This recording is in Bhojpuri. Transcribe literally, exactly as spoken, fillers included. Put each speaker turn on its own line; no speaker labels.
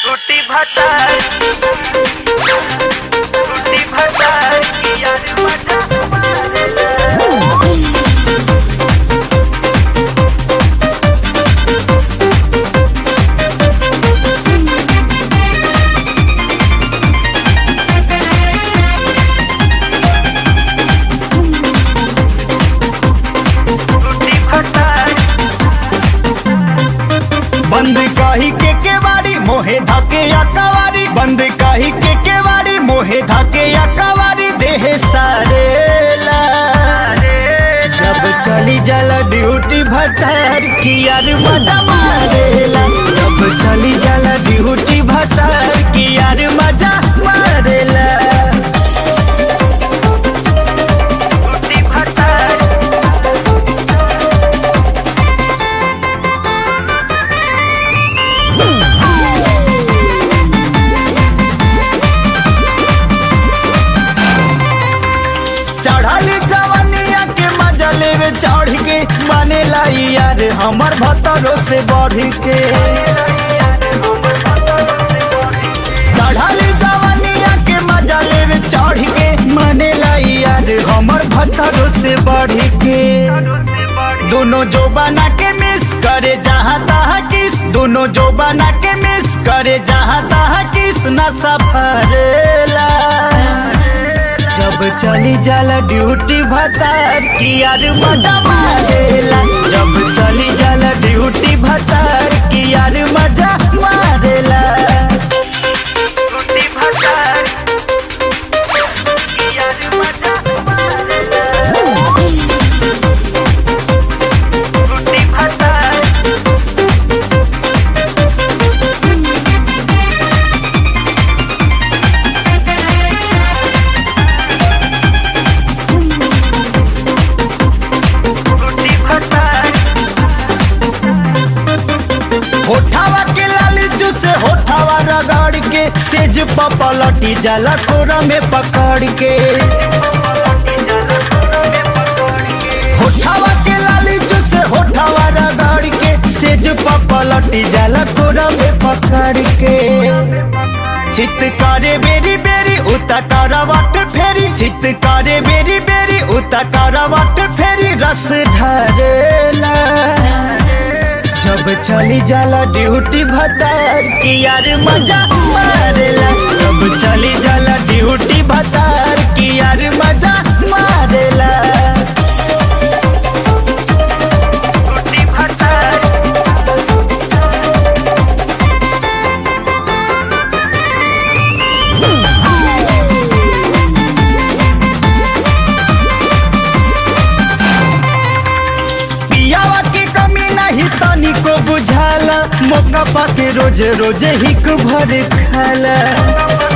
टूटी भटार टूटी भटार की यार मजा मारेला।
बंद काही के केवाड़ी मोहे धाके या कवारी, बंद काही के केवाड़ी मोहे धाके या कवारी, देह सारेला जब चली जाला ड्यूटी भतार की यार मजा मारेला, जब चली जाला ड्यूटी भतार की यार मजा मारेला। चढ़ाली जवानिया के मजा लेवे चढ़ के, माने लाई यार हमर भतरो से बढ़ के। चढ़ाली जवानिया के मजा लेवे चढ़ के, माने लाई यार हमर भतरो से बढ़ के। दोनों जो बना के मिस करे जहाँ तहाँ किस, दोनों जो बना के मिस करे जहाँ तहाँ किस, न सफरेला जब चली जाला ड्यूटी भतार की यार मजा मारेला, जब चली जाला ड्यूटी भतार की यार मजा मारेला।
टूटी भटार की यार मजा मारेला। टूटी भटार
होठावा के लाली जूसे होठावा रगड़ के, सेज पपलटी जाला कोरा में पकड़ के। होठावा के लाली जूसे होठावा रगड़ के, सेज पपलटी जाला कोरा में पकड़ के। चित करे बेरी बेरी उता करवट फेरी, चित करे बेरी बेरी उता करवट फेरी, रस ढरेला जब चली जाला ड्यूटी भतार की यार मजा मारेला, जब चली जाला ड्यूटी भतार की यार मजा मारेला।
टूटी भटार
पियावा की कमी नहीं तनिको बुझाला, मौका पाके रोज रोज हिक भर खाला।